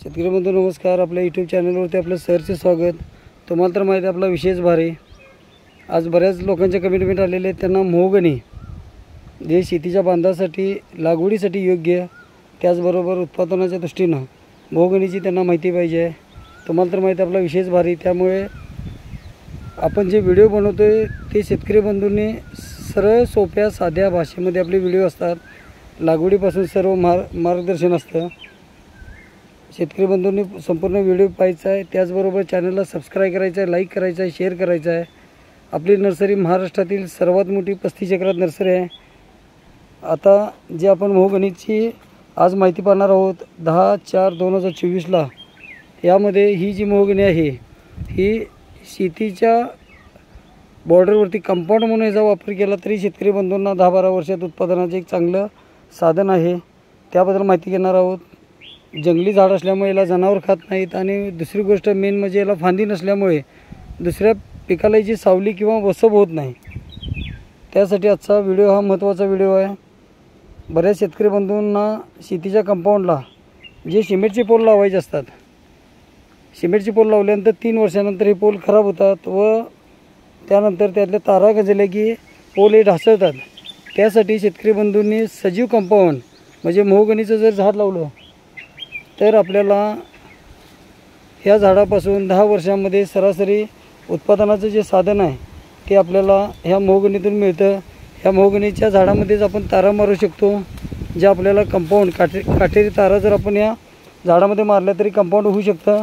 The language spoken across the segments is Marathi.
शेतकरी बंधू नमस्कार. आपल्या यूट्यूब चॅनलवरती आपलं सरचे स्वागत. तुम्हाला तर माहिती आहे आपला विशेष भारी. आज बऱ्याच लोकांच्या कमेंट आलेले आहेत. त्यांना मोहगणी जे शेतीच्या बांधासाठी लागवडीसाठी योग्य त्याचबरोबर उत्पादनाच्या दृष्टीनं मोहगणीची त्यांना माहिती पाहिजे आहे. तुम्हाला तर माहिती आहे आपला विशेष भारी. त्यामुळे आपण जे व्हिडिओ बनवतो आहे ते शेतकरी बंधूंनी सरळ सोप्या साध्या भाषेमध्ये आपले व्हिडिओ असतात. लागवडीपासून सर्व मार्गदर्शन असतं. शेतकरी बंधूंनी संपूर्ण व्हिडिओ पाहायचा आहे. त्याचबरोबर चॅनलला सबस्क्राईब करायचं आहे, लाईक करायचं आहे, शेअर करायचं आहे. आपली नर्सरी महाराष्ट्रातील सर्वात मोठी 35 एकरात नर्सरी आहे. आता जे आपण मोहगणीची आज माहिती पाहणार आहोत 10/4/2024ला यामध्ये ही जी मोहगणी आहे ही शेतीच्या बॉर्डरवरती कंपाऊंड म्हणून याचा वापर केला तरी शेतकरी बंधूंना 10-12 वर्षात उत्पादनाचे एक चांगलं साधन आहे. त्याबद्दल माहिती घेणार आहोत. जंगली झाड असल्यामुळे याला जनावर खात नाहीत आणि दुसरी गोष्ट मेन म्हणजे याला फांदी नसल्यामुळे दुसऱ्या पिकाला जी सावली किंवा वसब होत नाही. त्यासाठी आजचा व्हिडिओ हा महत्त्वाचा व्हिडिओ आहे. बऱ्याच शेतकरी बंधूंना शेतीच्या कंपाऊंडला जे सिमेंटचे पोल लावायचे असतात, सिमेंटचे पोल लावल्यानंतर 3 वर्षानंतर हे पोल खराब होतात व त्यानंतर त्यातल्या तारा गंजल्या की पोल हे ढासळतात. त्यासाठी शेतकरी बंधूंनी सजीव कंपाऊंड म्हणजे मोहगणीचं जर झाड लावलं तर आपल्याला ह्या झाडापासून 10 वर्षांमध्ये सरासरी उत्पादनाचं जे साधन आहे ते आपल्याला ह्या मोहगणीतून मिळतं. ह्या मोहगणीच्या झाडामध्येच आपण तारा मारू शकतो जे आपल्याला कंपाऊंड काटेरी तारा जर आपण या झाडामध्ये मारल्या तरी कंपाऊंड होऊ शकतं.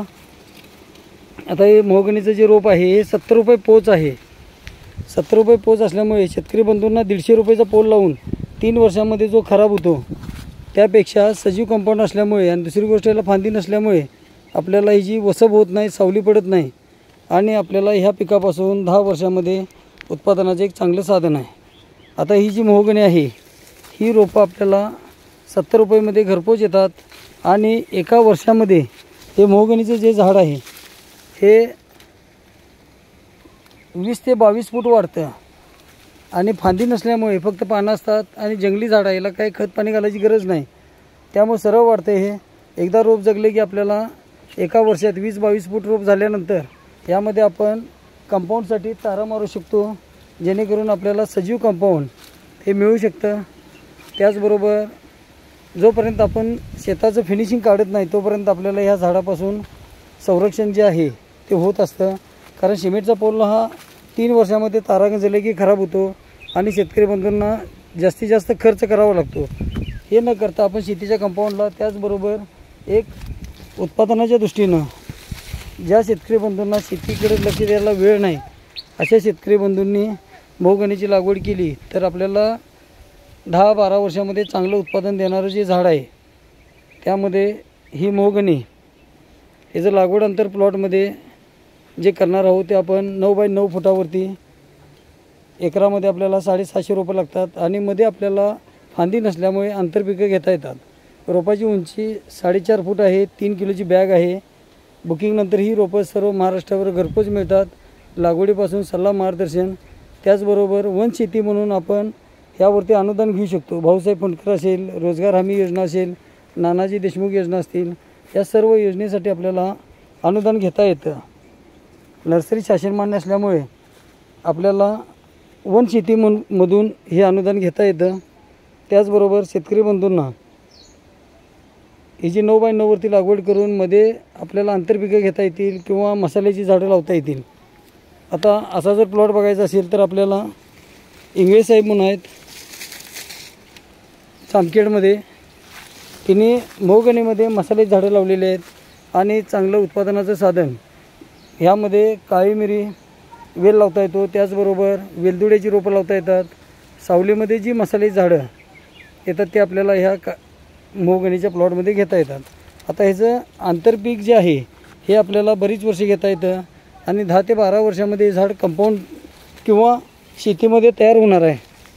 आता हे मोहगणीचं जे रोप आहे हे 70 रुपये पोच आहे. 70 रुपये पोच असल्यामुळे शेतकरी बंधूंना 150 रुपयाचा पोल लावून 3 वर्षांमध्ये जो खराब होतो त्यापेक्षा सजीव कंपाऊंड असल्यामुळे आणि दुसरी गोष्ट याला फांदी नसल्यामुळे आपल्याला ही जी वसब होत नाही, सावली पडत नाही आणि आपल्याला ह्या पिकापासून 10 वर्षांमध्ये उत्पादनाचे एक चांगलं साधन आहे. आता ही जी मोहगणी आहे ही रोपं आपल्याला 70 रुपयामध्ये घरपोच येतात आणि एका वर्षामध्ये हे मोहगणीचं जे झाड आहे हे 20 ते 22 फूट वाढतं आणि फांदी नसल्यामुळे फक्त पानं असतात आणि जंगली झाड आहे, याला काही खत पाणी घालायची गरज नाही. त्यामुळे सरळ वाढतं. हे एकदा रोप जगले की आपल्याला एका वर्षात 20-22 फूट रोप झाल्यानंतर यामध्ये आपण कंपाऊंडसाठी तारा मारू शकतो जेणेकरून आपल्याला सजीव कंपाऊंड हे मिळू शकतं. त्याचबरोबर जोपर्यंत आपण शेताचं फिनिशिंग काढत नाही तोपर्यंत आपल्याला ह्या झाडापासून संरक्षण जे आहे ते होत असतं. कारण सिमेंटचा पोल हा 3 वर्षामध्ये तारा गंजले की खराब होतो आणि शेतकरी बंधूंना जास्तीत जास्त खर्च करावा लागतो. हे न करता आपण शेतीच्या कंपाऊंडला त्याचबरोबर एक उत्पादनाच्या दृष्टीनं ज्या शेतकरी बंधूंना शेतीकडे लक्ष द्यायला वेळ नाही अशा शेतकरी बंधूंनी मोहगणीची लागवड केली तर आपल्याला 10-12 वर्षामध्ये चांगलं उत्पादन देणारं जे झाड आहे त्यामध्ये ही मोहगणी हे जर लागवड अंतर प्लॉटमध्ये जे करणार आहोत ते आपण 9x9 फुटावरती एकरामध्ये आपल्याला 750 रोपं लागतात आणि मध्ये आपल्याला फांदी नसल्यामुळे आंतरपिकं घेता येतात. रोपाची उंची 4.5 फूट आहे. 3 किलोची बॅग आहे. बुकिंगनंतर ही रोपं सर्व महाराष्ट्रावर घरपोच मिळतात. लागवडीपासून सल्ला मार्गदर्शन त्याचबरोबर वनशेती म्हणून आपण यावरती अनुदान घेऊ शकतो. भाऊसाहेब फुंडकर असेल, रोजगार हमी योजना असेल, नानाजी देशमुख योजना असतील, या सर्व योजनेसाठी आपल्याला अनुदान घेता येतं. नर्सरी शासन मान्य असल्यामुळे आपल्याला वनशेतीमधून हे अनुदान घेता येतं. त्याचबरोबर शेतकरी बंधूंना ही जी 9x9वरती लागवड करून मध्ये आपल्याला आंतरपिकं घेता येतील किंवा मसाल्याची झाडं लावता येतील. आता असा जर प्लॉट बघायचा असेल तर आपल्याला इंगळे साहेब म्हणून आहेत चामखेडमध्ये. तिने मोहगणीमध्ये मसाल्याची झाडं लावलेली आहेत आणि चांगलं उत्पादनाचं साधन ह्यामध्ये काळी मिरी वेल लावता येतो. त्याचबरोबर वेलदुड्याची रोपं लावता येतात. सावलीमध्ये जी मसाल्याची झाडं येतात ते आपल्याला ह्या मोहगणीच्या प्लॉटमध्ये घेता येतात. आता ह्याचं आंतरपीक जे आहे हे आपल्याला बरीच वर्षे घेता येतं आणि 10 ते 12 वर्षामध्ये झाड कंपाऊंड किंवा शेतीमध्ये तयार होणार आहे.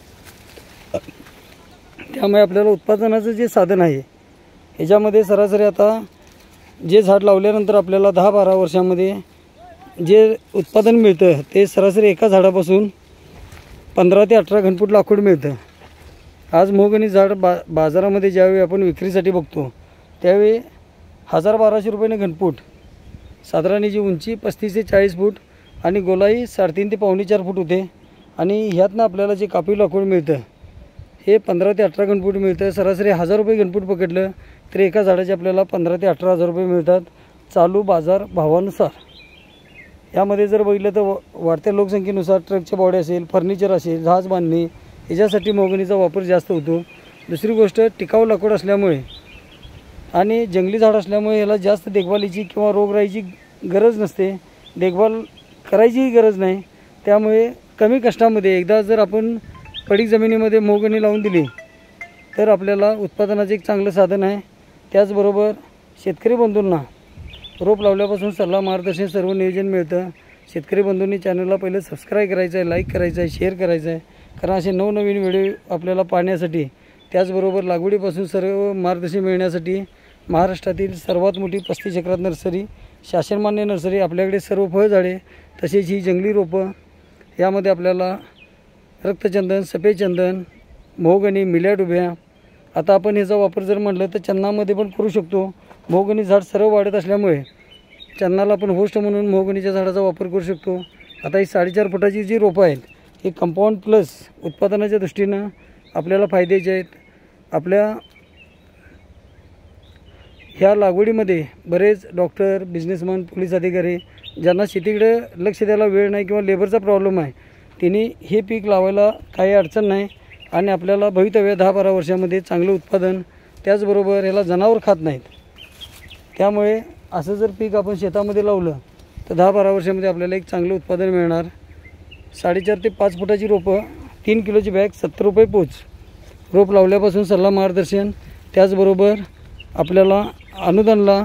त्यामुळे आपल्याला उत्पादनाचं जे साधन आहे ह्याच्यामध्ये सरासरी आता जे झाड लावल्यानंतर आपल्याला 10-12 वर्षामध्ये जे उत्पादन मिळतं ते सरासरी एका झाडापासून 15 ते 18 घनफूट लाकूड मिळतं. आज मोहगणी झाड बाजारामध्ये ज्यावेळी आपण विक्रीसाठी बघतो त्यावेळी 1200 रुपयाने घनफूट. साधारण याची उंची 35 ते 40 फूट आणि गोलाई 3.5 ते 4.25 फूट होते. आणि ह्यातनं आपल्याला जे कापी लाकूड मिळतं हे 15 ते 18 घनफूट मिळतं. सरासरी 1000 रुपये घनफूट पकडलं तर एका झाडाचे आपल्याला 15 ते 18,000 रुपये मिळतात चालू बाजार भावानुसार. यामध्ये जर बघितलं तर वाढत्या लोकसंख्येनुसार ट्रकच्या बॉडी असेल, फर्निचर असेल, जहाज बांधणी याच्यासाठी मोगनीचा वापर जास्त होतो. दुसरी गोष्ट टिकाऊ लाकूड असल्यामुळे आणि जंगली झाड असल्यामुळे याला जास्त देखभालीची किंवा रोगराईची गरज नसते, देखभाल करायचीही गरज नाही. त्यामुळे कमी कष्टामध्ये एकदा जर आपण पडीक जमिनीमध्ये मोगनी लावून दिली तर आपल्याला उत्पादनाचे एक चांगलं साधन आहे. त्याचबरोबर शेतकरी बंधूंना रोप लावल्यापासून सल्ला मार्गदर्शन सर्व नियोजन मिळतं. शेतकरी बंधूंनी चॅनलला पहिलं सबस्क्राईब करायचं आहे, लाईक करायचं आहे, शेअर करायचं आहे. कारण असे नवनवीन व्हिडिओ आपल्याला पाहण्यासाठी त्याचबरोबर लागवडीपासून सर्व मार्गदर्शन मिळण्यासाठी महाराष्ट्रातील सर्वात मोठी 35 एकरात नर्सरी, शासनमान्य नर्सरी. आपल्याकडे सर्व फळझाडे तसेच ही जंगली रोपं, यामध्ये आपल्याला रक्तचंदन, सफेद चंदन, मोहगनी, मिल्याड उभ्या. आता आपण ह्याचा वापर जर म्हटलं तर चन्नामध्ये पण करू शकतो. मोहगनी झाड सर्व वाढत असल्यामुळे चन्नाला आपण होस्ट म्हणून मोहगनीच्या झाडाचा वापर करू शकतो. आता ही 4.5 फुटाची जी रोपं आहेत ही कंपाऊंड प्लस उत्पादनाच्या दृष्टीनं आपल्याला फायद्याचे आहेत. आपल्या ह्या लागवडीमध्ये बरेच डॉक्टर, बिझनेसमॅन, पोलीस अधिकारी ज्यांना शेतीकडे लक्ष द्यायला वेळ नाही किंवा लेबरचा प्रॉब्लेम आहे त्यांनी हे पीक लावायला काही अडचण नाही आणि आपल्याला भवितव्य 10-12 वर्षामध्ये चांगलं उत्पादन. त्याचबरोबर याला जनावर खात नाहीत. त्यामुळे असं जर पीक आपण शेतामध्ये लावलं तर 10-12 वर्षामध्ये आपल्याला एक चांगलं उत्पादन मिळणार. 4.5 ते 5 फुटाची रोपं, 3 किलोची बॅग, 70 रुपये पोच. रोप लावल्यापासून सल्ला मार्गदर्शन. त्याचबरोबर आपल्याला अनुदानला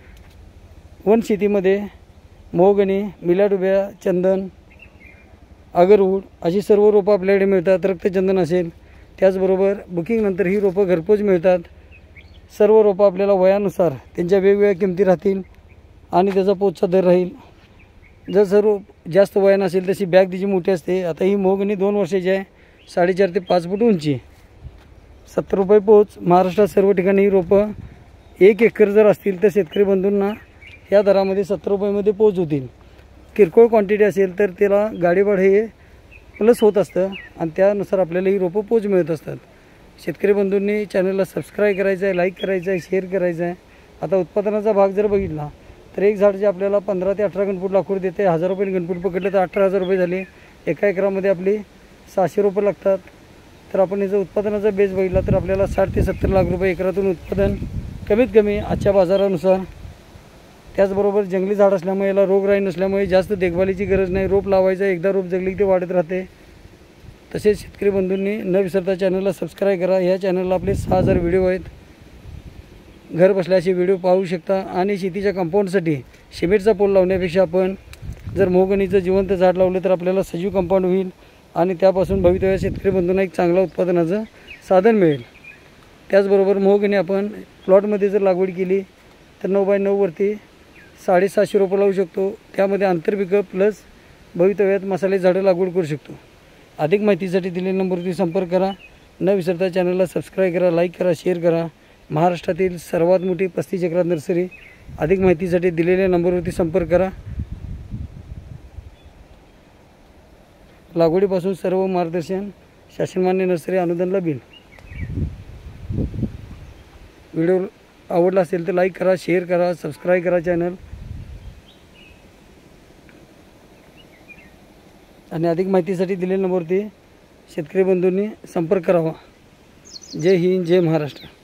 वन शेतीमध्ये मोहगनी, मिल्याड उभ्या, चंदन, अगरवूड अशी सर्व रोपं आपल्याकडे मिळतात. रक्तचंदन असेल. त्याचबरोबर बुकिंगनंतर ही रोपं घरपोच मिळतात. सर्व रोपं आपल्याला वयानुसार त्यांच्या वेगवेगळ्या किमती राहतील आणि त्याचा पोचचा दर राहील. जर सर्व जास्त वयानं असेल तशी बॅग तिची मोठी असते. आता ही मोहगनी 2 वर्षाची आहे, 4.5 ते 5 फूट उंची, 70 रुपये पोच. महाराष्ट्रात सर्व ठिकाणी ही रोपं 1 एकर जर असतील तर शेतकरी बंधूंना ह्या दरामध्ये 70 रुपयामध्ये पोच होतील. किरकोळ क्वांटिटी असेल तर त्याला गाडीभाडं हे प्लस होत असतं आणि त्यानुसार आपल्याला ही रोपं पोच मिळत असतात. शेतकरी बंधूंनी चॅनलला सबस्क्राईब करायचं आहे, लाईक करायचं आहे, शेअर करायचं आहे. आता उत्पादनाचा भाग जर बघितला तर एक झाड जे आपल्याला 15 ते 18 घनफूट लाकूड देते. 1000 रुपये घनफूट पकडलं तर 18,000 रुपये झाले. एका एकरामध्ये आपली 600 रुपये लागतात. तर आपण याचा उत्पादनाचा बेस बघितला तर आपल्याला 60 ते 70 लाख रुपये एकरातून उत्पादन कमीत कमी आजच्या बाजारानुसार. त्याचबरोबर जंगली झाड असल्यामुळे याला रोगराई नसल्यामुळे जास्त देखभालीची गरज नाही. रोप लावायचं, एकदा रोप जगली की ते वाढत राहते. तसेच शेतकरी बंधूंनी न विसरता चॅनलला सबस्क्राईब करा. ह्या चॅनलला आपले 6000 व्हिडिओ आहेत. घर बसल्याचे व्हिडिओ पाहू शकता. आणि शेतीच्या कंपाऊंडसाठी सिमेंटचा पोल लावण्यापेक्षा आपण जर मोहगनीचं जिवंत झाड लावलं तर आपल्याला सजीव कंपाऊंड होईल आणि त्यापासून भवितव्यात शेतकरी बंधूंना एक चांगला उत्पादनाचं साधन मिळेल. त्याचबरोबर मोहगनी आपण प्लॉटमध्ये जर लागवड केली तर 9x9 वरती 750 रोपं लावू शकतो. त्यामध्ये आंतरपिकं प्लस भवितव्यात मसाले झाडं लागवड करू शकतो. अधिक माहितीसाठी दिलेल्या नंबरवरती संपर्क करा. न विसरता चॅनलला सबस्क्राईब करा, लाईक करा, शेअर करा. महाराष्ट्रातील सर्वात मोठी 35 एकरात नर्सरी. अधिक माहितीसाठी दिलेल्या नंबरवरती संपर्क करा. लागवडीपासून सर्व मार्गदर्शन, शासनमान्य नर्सरी, अनुदानला बिल. व्हिडिओ आवडला असेल तर लाईक करा, शेअर करा, सबस्क्राईब करा चॅनल. आणि अधिक माहितीसाठी दिलेल्या नंबरवरती शेतकरी बंधूंनी संपर्क करावा. जय हिंद, जय महाराष्ट्र.